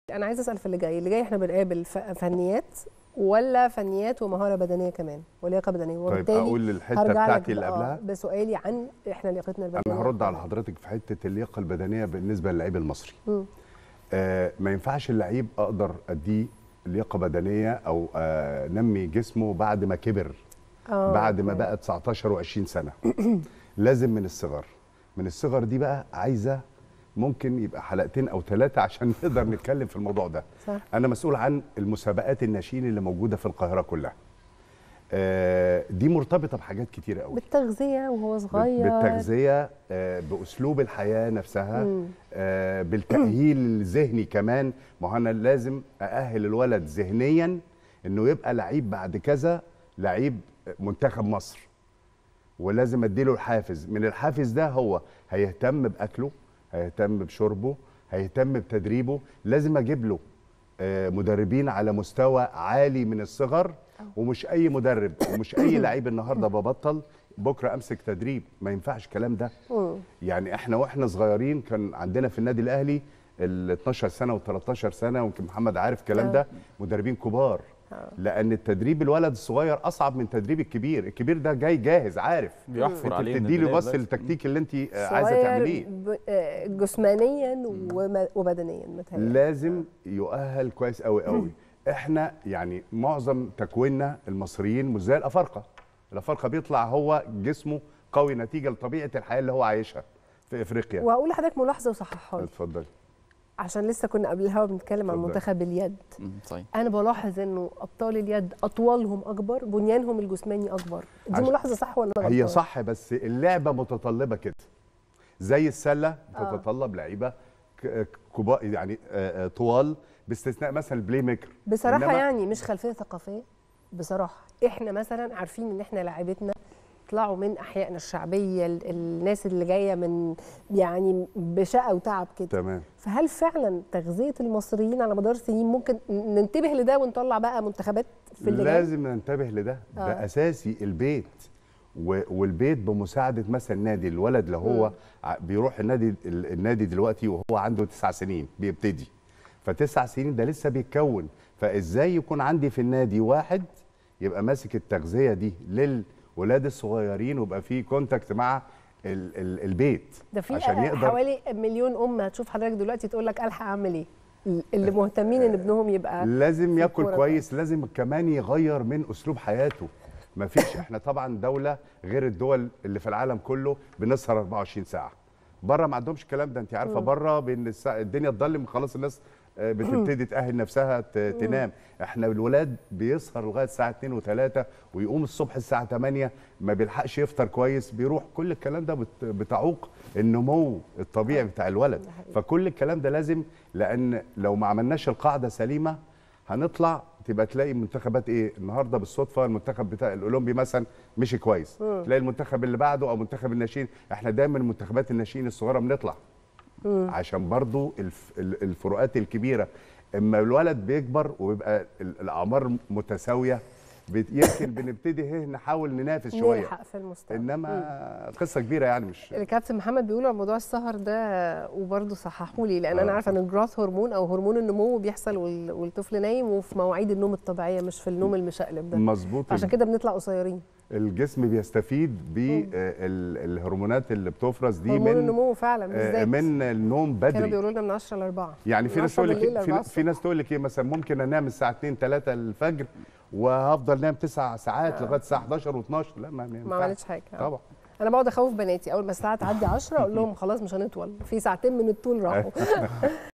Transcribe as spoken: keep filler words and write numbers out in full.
انا عايزه اسال في اللي جاي اللي جاي احنا بنقابل فنيات ولا فنيات ومهاره بدنيه كمان ولياقه بدنيه. طيب اقول للحته بتاعتي اللي قبلها بسؤالي عن احنا لياقتنا البدنيه. انا هرد على حضرتك في حته اللياقه البدنيه بالنسبه للعيب المصري. آه ما ينفعش اللعيب اقدر اديه لياقه بدنيه او آه نمي جسمه بعد ما كبر، آه بعد ما بقى تسعتاشر وعشرين سنه. لازم من الصغر. من الصغر دي بقى عايزه ممكن يبقى حلقتين او ثلاثه عشان نقدر نتكلم في الموضوع ده. صح. انا مسؤول عن المسابقات الناشئين اللي موجوده في القاهره كلها. آه دي مرتبطه بحاجات كتيره قوي، بالتغذيه وهو صغير، بالتغذيه، آه باسلوب الحياه نفسها، آه بالتاهيل الذهني كمان. ما انا لازم ااهل الولد ذهنيا انه يبقى لعيب بعد كذا، لعيب منتخب مصر. ولازم اديله الحافز. من الحافز ده هو هيهتم باكله، هيهتم بشربه، هيهتم بتدريبه. لازم اجيب له مدربين على مستوى عالي من الصغر، ومش اي مدرب ومش اي لعيب النهارده ببطل بكره امسك تدريب. ما ينفعش الكلام ده. يعني احنا واحنا صغيرين كان عندنا في النادي الاهلي ال اتناشر سنه و تلتاشر سنه، ويمكن محمد عارف الكلام ده، مدربين كبار. لان التدريب الولد الصغير اصعب من تدريب الكبير. الكبير ده جاي جاهز عارف بيحفر عليه، انت بتديله بس التكتيك اللي انت عايزه تعمليه جسمانيا وبدنيا. متهيألي لازم يؤهل كويس قوي قوي. احنا يعني معظم تكويننا المصريين مش زي الافارقه. الافارقه بيطلع هو جسمه قوي نتيجه لطبيعه الحياه اللي هو عايشها في افريقيا. وهقول لحضرتك ملاحظه وصححها لي. اتفضلي. عشان لسه كنا قبل الهوا بنتكلم عن منتخب اليد. صحيح. انا بلاحظ انه ابطال اليد اطوالهم اكبر، بنيانهم الجسماني اكبر. دي ملاحظه صح ولا غلط؟ هي صح، بس اللعبه متطلبه كده. زي السله بتتطلب لعيبه كبار يعني طوال، باستثناء مثلا البلاي ميكر. بصراحه يعني مش خلفيه ثقافيه. بصراحه احنا مثلا عارفين ان احنا لاعبتنا يطلعوا من احيائنا الشعبيه، الناس اللي جايه من يعني بشقه وتعب كده. تمام. فهل فعلا تغذيه المصريين على مدار السنين ممكن ننتبه لده ونطلع بقى منتخبات في اللي لازم جاي؟ ننتبه لده. آه. ده اساسي. البيت والبيت بمساعده مثلا نادي. الولد لو هو م. بيروح النادي النادي دلوقتي وهو عنده تسع سنين بيبتدي، فتسع سنين ده لسه بيتكون. فازاي يكون عندي في النادي واحد يبقى ماسك التغذيه دي لل ولاد الصغيرين، ويبقى في كونتاكت مع ال ال البيت ده في عشان يقدر. حوالي مليون ام هتشوف حضرتك دلوقتي تقول لك الحق اعمل ايه. اللي مهتمين ان ابنهم يبقى لازم ياكل كويس، لازم كمان يغير من اسلوب حياته. مفيش احنا طبعا دوله غير الدول اللي في العالم كله بنسهر اربعة وعشرين ساعه. بره ما عندهمش الكلام ده. انت عارفه بره بين الدنيا تضلم خلاص الناس بتبتدي تأهل نفسها تنام. احنا الولاد بيسهر لغايه الساعه اتنين وتلاتة ويقوم الصبح الساعه تمانية، ما بيلحقش يفطر كويس، بيروح. كل الكلام ده بتعوق النمو الطبيعي بتاع الولد. فكل الكلام ده لازم، لان لو ما عملناش القاعده سليمه هنطلع تبقى تلاقي منتخبات ايه النهارده بالصدفه المنتخب بتاع الاولمبي مثلا مشي كويس، تلاقي المنتخب اللي بعده او منتخب الناشئين. احنا دايما منتخبات الناشئين الصغيره بنطلع مم. عشان برضو الفروقات الكبيره. اما الولد بيكبر وبيبقى الاعمار متساويه يمكن بنبتدي هنا نحاول ننافس شويه نلحق في المستوى. انما مم. قصه كبيره يعني. مش الكابتن محمد بيقول على موضوع السهر ده وبرضه صححوا لي، لان آه. انا عارفه ان الجراث هرمون او هرمون النمو بيحصل والطفل نايم وفي مواعيد النوم الطبيعيه مش في النوم المشقلب ده. مظبوط. عشان كده بنطلع قصيرين. الجسم بيستفيد بالهرمونات اللي بتفرز دي هرمون من النمو فعلا بالذات من النوم بدري. كانوا بيقولوا لنا من عشرة ل أربعة. يعني في ناس تقول لك في, في ناس تقول لك ايه مثلا ممكن انام الساعه اتنين تلاتة الفجر وهفضل نام تسع ساعات آه. لغايه الساعه حداشر واتناشر. لا ما ما عملتش حاجه طبعا. انا بقعد اخوف بناتي اول ما الساعه تعدي عشرة اقول لهم خلاص مش هنطول، في ساعتين من الطول راحوا.